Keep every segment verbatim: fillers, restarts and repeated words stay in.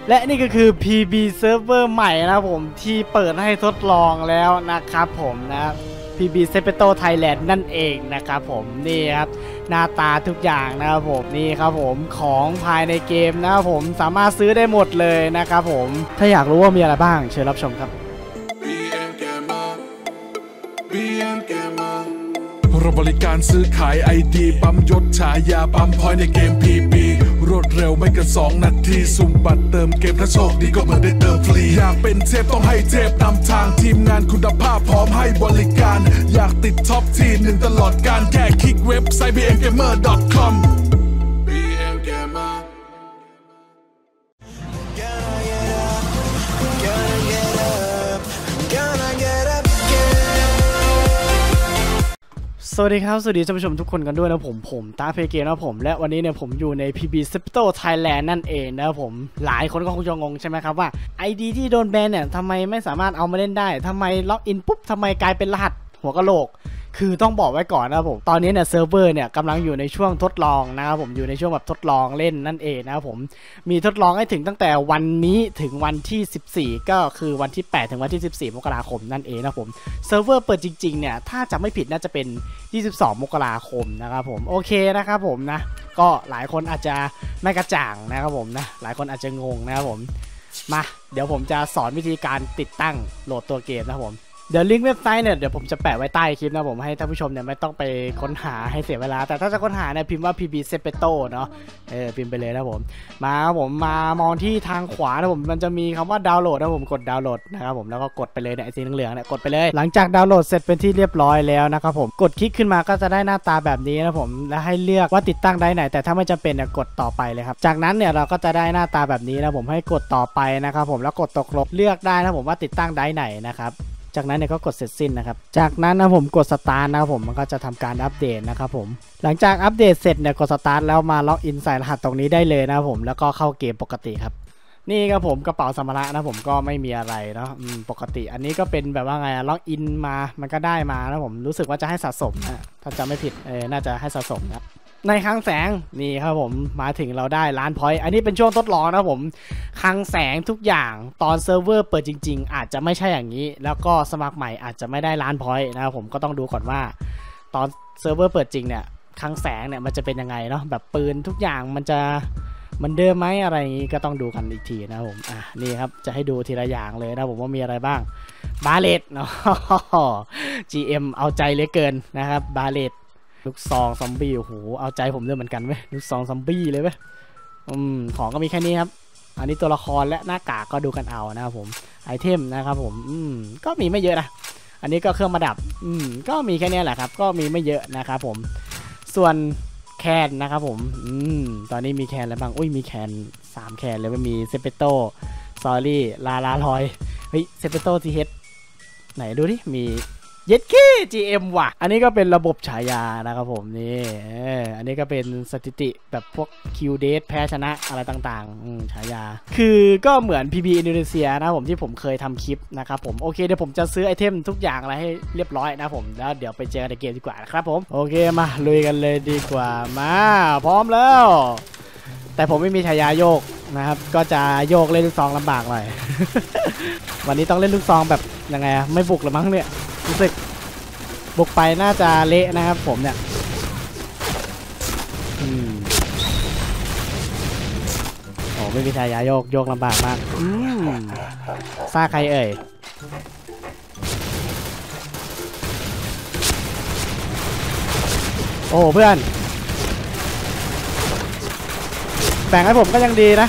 และนี่ก็คือ พี บี Server ใหม่นะผมที่เปิดให้ทดลองแล้วนะครับผมนะ พี บี Sepeto Thailand นั่นเองนะครับผมนี่ครับหน้าตาทุกอย่างนะครับผมนี่ครับผมของภายในเกมนะครับผมสามารถซื้อได้หมดเลยนะครับผมถ้าอยากรู้ว่ามีอะไรบ้างเชิญรับชมครับเราบริการซื้อขาย ไอ ดี ปั๊มยศฉายาปั๊มพอยในเกม พี บี รวดเร็วไม่เกินสองนาทีสุ่มบัตรเติมเกมถ้าโชคดีก็เหมือนได้เติมฟรีอยากเป็นเทพต้องให้เทพนำทางทีมงานคุณภาพพร้อมให้บริการอยากติดท็อปทีหนึ่งตลอดการแค่คลิกเว็บไซต์ บี เอ็ม เกมเมอร์ ดอท คอมสวัสดีครับสวัสดีท่านผู้ชมทุกคนกันด้วยนะผมผมตาเพเกนะผมและวันนี้เนี่ยผมอยู่ใน พี บี Sepeto Thailand นั่นเองนะผมหลายคนก็คงจะงงใช่ไหมครับว่า ไอ ดี ที่โดนแบนเนี่ยทำไมไม่สามารถเอามาเล่นได้ทำไมล็อกอินปุ๊บทำไมกลายเป็นรหัสหัวกะโหลกคือต้องบอกไว้ก่อนนะผมตอนนี้เนี่ยเซิร์ฟเวอร์เนี่ยกำลังอยู่ในช่วงทดลองนะครับผมอยู่ในช่วงแบบทดลองเล่นนั่นเองนะครับผมมีทดลองให้ถึงตั้งแต่วันนี้ถึงวันที่สิบสี่ก็คือวันที่แปดถึงวันที่สิบสี่มกราคมนั่นเองนะผมเซิร์ฟเวอร์เปิดจริงๆเนี่ยถ้าจะไม่ผิดน่าจะเป็นยี่สิบสองมกราคมนะครับผมโอเคนะครับผมนะก็หลายคนอาจจะไม่กระจ่างนะครับผมนะหลายคนอาจจะงงนะครับผมมาเดี๋ยวผมจะสอนวิธีการติดตั้งโหลดตัวเกมนะครับผมเดี๋ยวลิงก์เว็บไซต์เนี่ยเดี๋ยวผมจะแปะไว้ใต้คลิปนะผมให้ท่านผู้ชมเนี่ยไม่ต้องไปค้นหาให้เสียเวลาแต่ถ้าจะค้นหาเนี่ยพิมพ์ว่า พี บี Sepeto เนาะเออพิมพ์ไปเลยนะผมมาผมมามองที่ทางขวานะผมมันจะมีคำว่าดาวน์โหลดนะผมกดดาวน์โหลดนะครับผมแล้วก็กดไปเลยเนี่ยไอ้สีเหลืองๆเนี่ยกดไปเลยหลังจากดาวน์โหลดเสร็จเป็นที่เรียบร้อยแล้วนะครับผมกดคลิกขึ้นมาก็จะได้หน้าตาแบบนี้นะผมและให้เลือกว่าติดตั้งได้ไหนแต่ถ้าไม่จำเป็นเนี่ยกดต่อไปเลยครับจากนั้นเนี่ยเราก็จะได้หน้าตาแบบนี้นะผมให้กดต่อไปนะครับผมแล้วกดตกลงเลือกได้นะผมว่าติดตั้งได้ไหนนะครับจากนั้นเนี่ยก็กดเสร็จสิ้นนะครับจากนั้นนะผมกดสตาร์ทนะครับผมมันก็จะทำการอัปเดตนะครับผมหลังจากอัปเดตเสร็จเนี่ยกดสตาร์ทแล้วมาล็อกอินใส่รหัสตรงนี้ได้เลยนะครับผมแล้วก็เข้าเกมปกติครับนี่ครับผมกระเป๋าสัมภาระนะผมก็ไม่มีอะไรเนาะปกติอันนี้ก็เป็นแบบว่าไงล็อกอินมามันก็ได้มานะผมรู้สึกว่าจะให้สะสมนะถ้าจำไม่ผิดเออน่าจะให้สะสมนะในคลังแสงนี่ครับผมมาถึงเราได้ล้านพอยต์อันนี้เป็นช่วงทดลองนะผมคลังแสงทุกอย่างตอนเซิร์ฟเวอร์เปิดจริงๆอาจจะไม่ใช่อย่างนี้แล้วก็สมัครใหม่อาจจะไม่ได้ล้านพอยต์นะครับผมก็ต้องดูก่อนว่าตอนเซิร์ฟเวอร์เปิดจริงเนี่ยคลังแสงเนี่ยมันจะเป็นยังไงเนาะแบบปืนทุกอย่างมันจะมันเดิมไหมอะไรอย่างนี้ก็ต้องดูกันอีกทีนะผมอ่ะนี่ครับจะให้ดูทีละอย่างเลยนะผมว่ามีอะไรบ้างบาเลตเนาะ จี เอ็ม เอาใจเหลือเกินนะครับบาเลตลูกซองซอมบี้โอ้โหเอาใจผมด้วยเหมือนกันเว้ยลูกซองซอมบี้เลยเว้ยอืมของก็มีแค่นี้ครับอันนี้ตัวละครและหน้ากากก็ดูกันเอานะครับผมไอเทมนะครับผมอืมก็มีไม่เยอะนะอันนี้ก็เครื่องประดับอืมก็มีแค่นี้แหละครับก็มีไม่เยอะนะครับผมส่วนแคนนะครับผมอืมตอนนี้มีแคนอะไรบ้างอุ้ยมีแคนสามแคนเลยมีเซเปโตซอรี่ลาลาลอยเฮ้ยเซเปโตทีเฮดไหนดูดิมีเย็ดกี้ จี เอ็ม ว่ะอันนี้ก็เป็นระบบฉายานะครับผมนี่อันนี้ก็เป็นสถิติแบบพวกคิวเดทแพ้ชนะอะไรต่างๆฉายาคือก็เหมือน พี บี อินโดนีเซียนะผมที่ผมเคยทำคลิปนะครับผมโอเคเดี๋ยวผมจะซื้อไอเทมทุกอย่างอะไรให้เรียบร้อยนะผมแล้วเดี๋ยวไปเจอในเกมดีกว่านะครับผมโอเคมาลุยกันเลยดีกว่ามาพร้อมแล้วแต่ผมไม่มีฉายาโยกนะครับก็จะโยกเล่นลูกซองลำบากหน่อย วันนี้ต้องเล่นลูกซองแบบยังไงไม่บุกหรือมั้งเนี่ยรู้สึกบุกไปน่าจะเละนะครับผมเนี่ยอืมโอ้ไม่มีฉายาโยกโยกลำบากมากอืมซ่าใครเอ่ยโอ้เพื่อนแบ่งให้ผมก็ยังดีนะ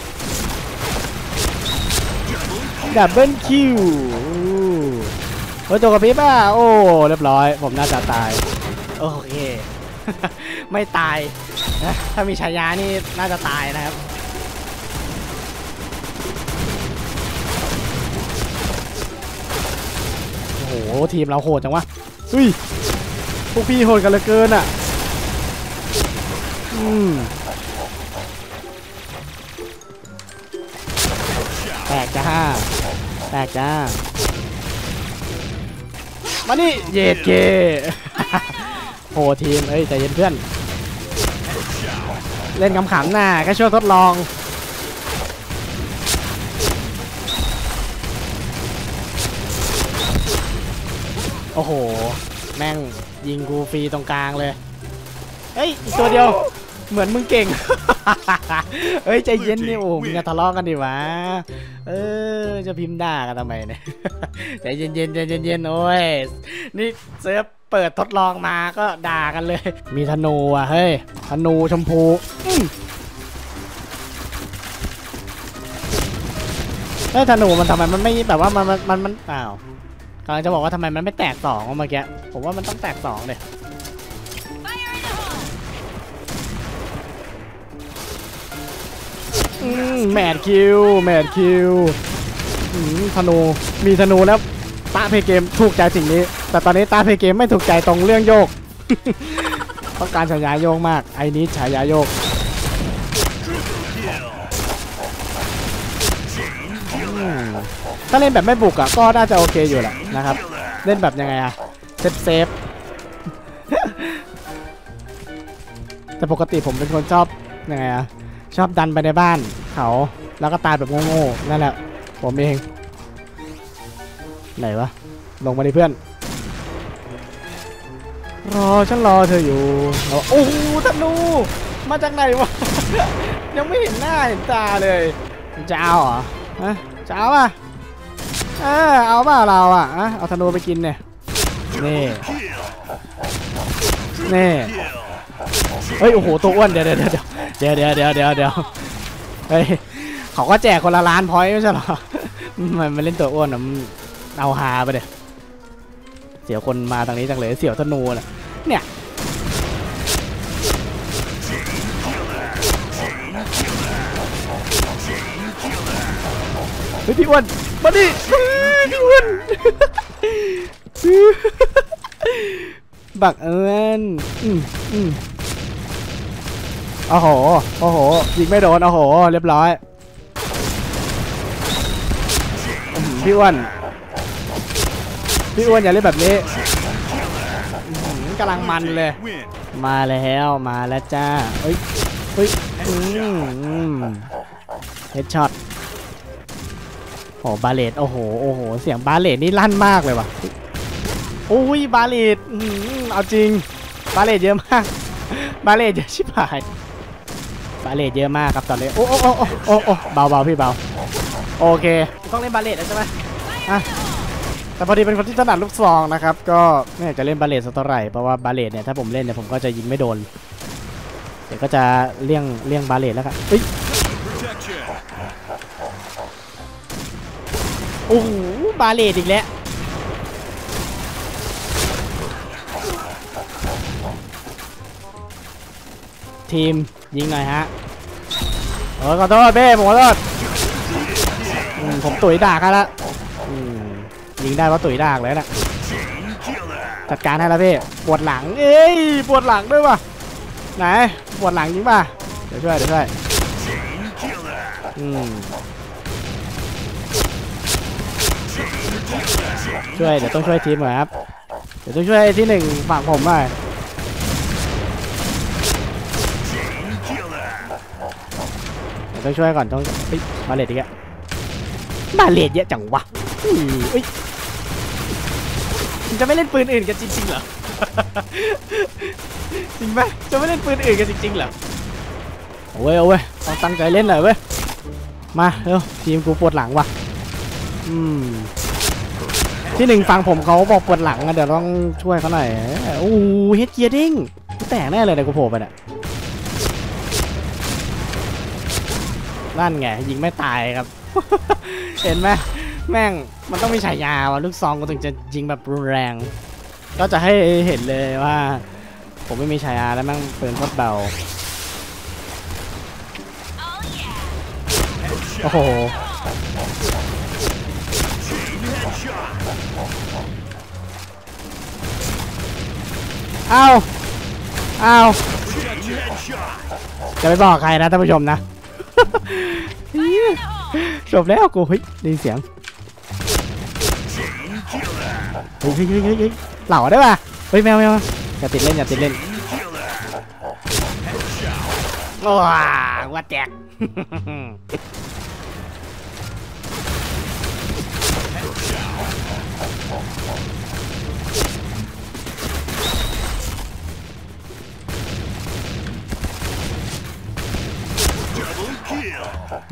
ดับเบิลคิวโอ้ตัวกระพริบอ่ะโอ้เรียบร้อยผมน่าจะตายโอเค ไม่ตายนะถ้ามีฉายานี่น่าจะตายนะครับโอ้โหทีมเราโหดจังวะอุ้ยพวกพี่โหดกันเหลือเกินอ่ะอืมแตกจ้าแตกจ้ามานี่เย็ดเกโหทีมเอ้ยใจเย็นเพื่อนเล่นขำๆหน้าแค่ช่วงทดลองโอ้โหแม่งยิงกูฟรีตรงกลางเลยเฮ้ยอีกตัวเดียวเหมือนมึงเก่ง เฮ้ยใจเย็นนี่โอ้มึงจะทะเลาะกันดิวะเออจะพิมพ์ด่ากันทำไมเนี่ย ใจเย็นเย็นใจเย็นเย็นโอ้ยนี่เซิร์ฟเปิดทดลองมาก็ด่ากันเลยมีธนูอ่ะเฮ้ยธนูชมพูเฮ้ยธนูมันทำไมมันไม่แบบว่ามันมันมันมันอ้าวกำลังจะบอกว่าทำไมมันไม่แตกสองเมื่อกี้ผมว่ามันต้องแตกสองเลยแมดคิวแมดคิวธนูมีธนูแล้วตาเพย์เกมถูกใจสิ่งนี้แต่ตอนนี้ตาเพย์เกมไม่ถูกใจตรงเรื่องโยก ต้องการฉายาโยกมากไอ้นี้ฉายาโยกถ้าเล่นแบบไม่บุกอ่ะก็น่าจะโอเคอยู่แหละนะครับเล่นแบบยังไงอ่ะเซฟเซฟ แต่ปกติผมเป็นคนชอบยังไงอ่ะชอบดันไปในบ้านเขาแล้วก็ตายแบบโง่ๆนั่นแหละผมเองไหนวะลงมาดิเพื่อนรอฉันรอเธออยู่โอ้โหธนูมาจากไหนวะ ยังไม่เห็นหน้าเห็นตาเลยจะเอาเหรอฮะจะเอาป่ะเออเอาป่ะเราอ่ะอะเอาธนูไปกินเนี่ยนี่นี่เฮ้ยโอ้โหตัวอ้วนเดี๋ยวเดี๋ยวเดี๋ยวเดี๋ยวเดี๋ยวเดี๋ยวเดี๋ยวเฮ้ยเขาก็แจกคนละล้านพอยต์ไม่ใช่หรอมันมันเล่นตัวอ้วนอ่ะมันเอาฮาไปเดี๋ยวเสียวคนมาทางนี้จังเลยเสียวธนูน่ะเนี่ยเฮ้ยพี่อ้วนมาดิพี่อ้วนบักเอิญอืมอืมโอ้โหโอ้โหยิงไม่โดนโอ้โหเรียบร้อยพี่อ้วนพี่อ้วนอย่าเล่นแบบนี้กำลังมันเลยมาแล้วมาแล้วจ้าเฮ้ยเฮ้ยเฮดช็อตโอ้บาเลตโอ้โหโอ้โหเสียงบาเลตนี่ลั่นมากเลยว่ะโอ้ยบาเลตเอาจริงบาเลตเยอะมากบาเลตเยอะชิบหายบาเลตเยอะมากครับตอนนี้โอ้โอ้โอ้โอ้โอ้โอ้เบาเบาพี่เบาโอเคต้องเล่นบาเลตใช่ไหมอ่ะแต่พอดีเป็นคนที่ถนัดลูกซองนะครับก็ไม่อยากจะเล่นบาเลตสักเท่าไหร่เพราะว่าบาเลตเนี่ยถ้าผมเล่นเนี่ยผมก็จะยิงไม่โดนเดี๋ยวก็จะเลี่ยงเลี่ยงบาเลตแล้วกันเฮ้ยโอ้โหบาเลตอีกแล้วทีมยิงหน่อยฮะโอ้ขอโทษเบ้ผมขอโทษผมตุ๋ยด่ากันละยิงได้ว่าตุ๋ยด่าเลยนะจัดการให้แล้วพี่ปวดหลังเอ้ยปวดหลังด้วยว่ะไหนปวดหลังจริงป่ะเดี๋ยวช่วยเดี๋ยวช่วยอืมช่วยเดี๋ยวต้องช่วยทีมหน่อยครับเดี๋ยวต้องช่วยที่หนึ่งฝั่งผมหน่อยเดี๋ยวต้องช่วยก่อนต้องบาเลตอีกอะบาเลตเยอะจังวะเฮ้ยจะไม่เล่นปืนอื่นกันจริงๆเหรอ จริงไหมจะไม่เล่นปืนอื่นกันจริงๆเหรอโอ้ยโอ้ยต้องตั้งใจเล่นหน่อยเว้ยมาเร็วทีมกูปวดหลังว่ะอืมที่หนึ่งฟังผมเขาบอกปวดหลังอะเดี๋ยวต้องช่วยเขาหน่อยโอ้เฮดเกียร์ดิ้งกูแตกแน่เลยเดี๋ยวกูโผล่ไปเนี่ยนั่นไงยิงไม่ตายครับ เห็นไหมแม่งมันต้องมีฉายาว่ะลูกซองกูถึงจะยิงแบบรุนแรงก็จะให้เห็นเลยว่าผมไม่มีฉายาแล้วแม่งปืนโคตรเบาโอ้โหอ้าวอ้าวจะไปบอกใครนะท่านผู้ชมนะ จบแล้วกูเฮ้ยได้ยินเสียงเฮ้ยเฮ้ยเฮ้ยเฮ้ยเหล่าได้ป่ะเฮ้ยแมวแมวอย่าติดเล่นอย่าติดเล่นว้าวว่าแจก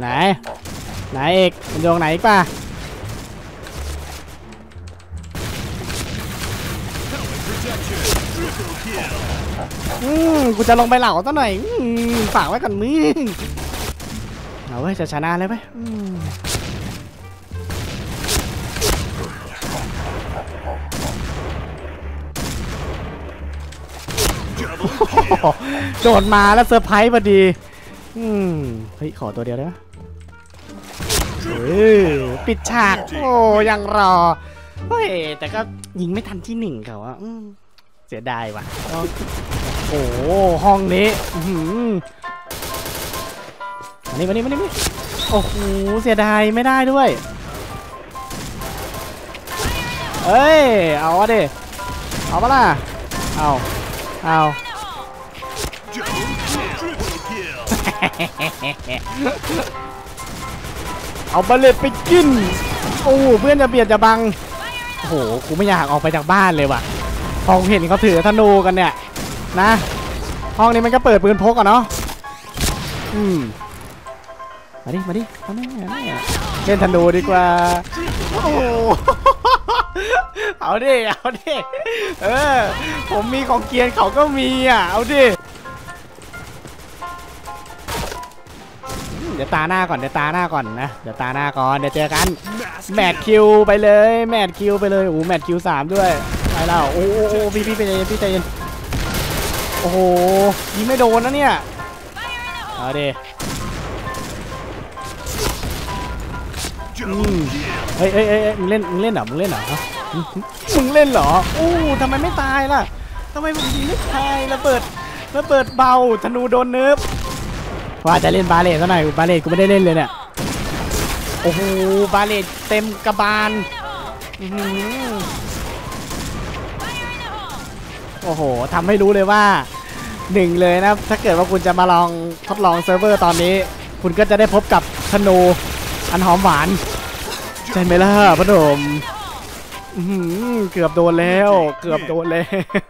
ไหนไหนเอกมันอยู่ตรงไหนอีกป่ะอืมกูจะลงไปเหล่าซะหน่อยฝากไว้ก่อนมึงเอาไว้จะชนะเลยไหมโดดมาแล้วเซอร์ไพรส์พอดีอืมเฮ้ยขอตัวเดียวได้ไหมเฮ้ยปิดฉากโอ้ยังรอเฮ้ยแต่ก็ยิงไม่ทันที่หนึ่งเขาอะเสียดายว่ะโอ้ห้องนี้มานี่มานี่มานี่มานี่โอ้โหเสียดายไม่ได้ด้วยเอ้ยเอาวะดิเอาปะล่ะเอาเอาเอาบาเลตไปกินโอ้เพื่อนจะเบียดจะบังโอ้โหกูไม่อยากออกไปจากบ้านเลยว่ะพอเห็นเขาถือธนูกันเนี่ยนะห้องนี้มันก็เปิดปืนพกอ่ะเนาะอืมมาดิมาดิมาดิเล่นธนูดีกว่าโอ้เอาดิเอาดิเออผมมีของเกียร์เขาก็มีอ่ะเอาดิเดี๋ยวตาหน้าก่อนเดี๋ยวตาหน้าก่อนนะเดี๋ยวตาหน้าก่อนเดี๋ยวเจอกันแมทคิวไปเลยแมทคิวไปเลยโอ้แมทคิวสามด้วยไปแล้วโอ้โอ้พี่พี่ไปเลยพี่ใจเย็นโอ้โหยิงไม่โดนนะเนี่ยเอาดิเฮ้ยเฮ้ยเฮ้ยมึงเล่นมึงเล่นเหรอมึงเล่นเหรอมึงเล่นเหรอโอ้ทำไมไม่ตายล่ะทำไมมึงยิงไม่ตายระเบิดระเบิดเบาธนูโดนเนิร์ฟว่าจะเล่นบาเลตซะหน่อยบาเลตกูไม่ได้เล่นเลยเนี่ยโอ้โหบาเลตเต็มกระบาลโอ้โหทำให้รู้เลยว่าหนึ่งเลยนะถ้าเกิดว่าคุณจะมาลองทดลองเซิร์ฟเวอร์ตอนนี้คุณก็จะได้พบกับธนูอันหอมหวานใช่ไหมล่ะพ่อหนุ่มเกือบโดนแล้วเกือบโดนแล้ว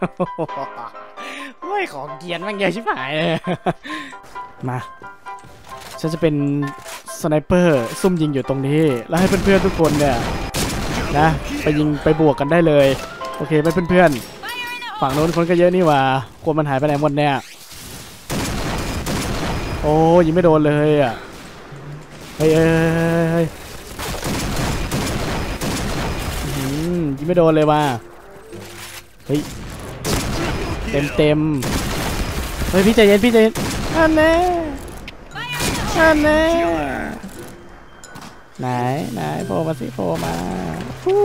โอ้ยของเกียนมันเยอะชิบหายเลยมาฉันจะเป็นสไนเปอร์ซุ่มยิงอยู่ตรงนี้แล้วให้เพื่อนๆทุกคนเนี่ยนะไปยิงไปบวกกันได้เลยโอเคไหมเพื่อนๆฝั่งโน้นคนก็เยอะนี่ว่ากลัวมันหายไปไหนหมดเนี่ยโอ้ยิงไม่โดนเลยอ่ะเฮ้ยเฮ้ยเฮ้ยยิงไม่โดนเลยว่ะเฮ้ยเต็มเต็มเฮ้ยพี่ใจเย็นพี่ใจเย็นอันแน่อันแน่ไหนไหนโผล่มาสิโผล่มาฮู้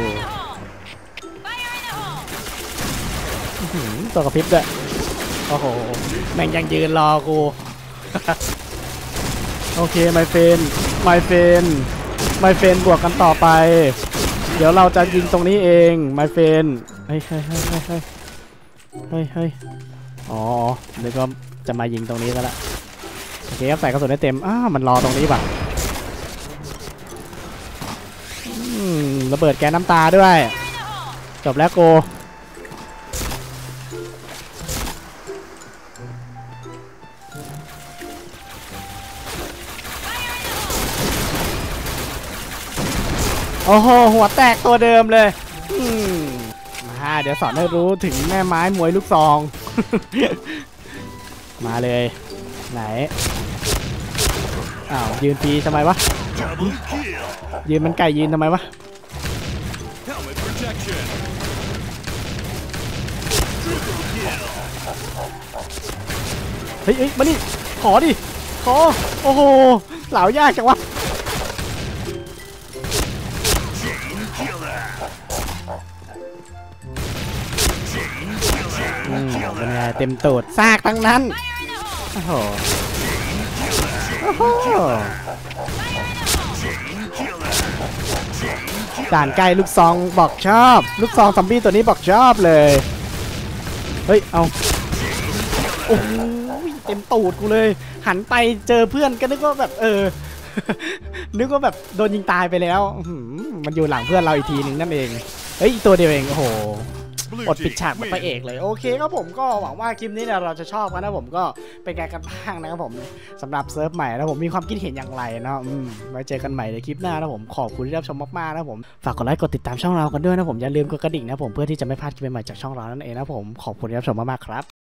ตัวกระพริบด้วยโอ้โหแม่งยังยืนรอกูโอเคไมเฟนไมเฟนไมเฟนบวกกันต่อไปเดี๋ยวเราจะยิงตรงนี้เองไมเฟนเฮ้ยเฮ้ยเฮ้ยเฮ้ยเฮ้ยเฮ้ยเฮ้ยอ๋อเดี๋ยวก็จะมายิงตรงนี้แล้วล่ะโอเคครับใส่กระสุนได้เต็มอ้ามันรอตรงนี้ป่ะระเบิดแก๊สน้ำตาด้วยจบแล้วโกโอ้โหหัวแตกตัวเดิมเลยมาเดี๋ยวสอนให้รู้ถึงแม่ไม้มวยลูกซอง มาเลยไหนอ้าวยืนปีทำไมวะยืนมันไก่ยืนทำไมวะเฮ้ยเฮ้ยมานี่ขอดิขอโอ้โหเหลายากจังวะเป็นไงเต็มตูดซากทั้งนั้นโอ้โหด่านใกล้ลูกซองบอกชอบลูกซองซอมบี้ตัวนี้บอกชอบเลยเฮ้ยเอาโอ้ยเต็มตูดกูเลยหันไปเจอเพื่อนก็นึกว่าแบบเออนึกว่าแบบโดนยิงตายไปแล้วมันอยู่หลังเพื่อนเราอีกทีหนึ่งนั่นเองเฮ้ยตัวเดียวเองโอ้โหบทปิดฉากแบบพระเอกเลยโอเคครับผมก็หวังว่าคลิปนี้เนี่ยเราจะชอบกันนะผมก็เป็นไงกันบ้างนะครับผมสำหรับเซิร์ฟใหม่นะผมมีความคิดเห็นอย่างไรนะอืมไว้เจอกันใหม่ในคลิปหน้านะผมขอบคุณที่รับชมมากๆนะผมฝากกดไลค์กดติดตามช่องเรากันด้วยนะผมอย่าลืมกดกระดิ่งนะผมเพื่อที่จะไม่พลาดคลิปใหม่ๆจากช่องเรานั่นเองนะผมขอบคุณที่รับชมมากๆครับ